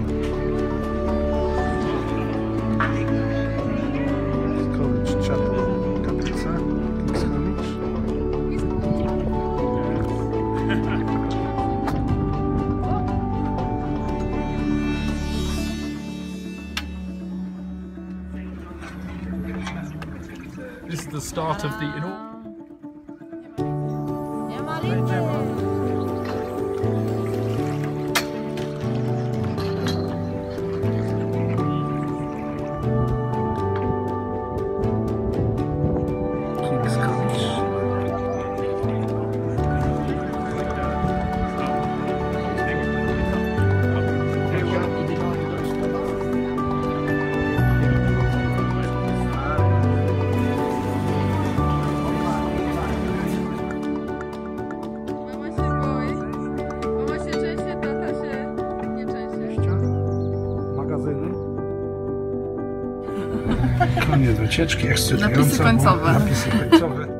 College Chapel, kaplica, King's College. This is the start of the King's College. Magazyny. Koniec wycieczki, ekscytująca. Napisy końcowe. Napisy końcowe.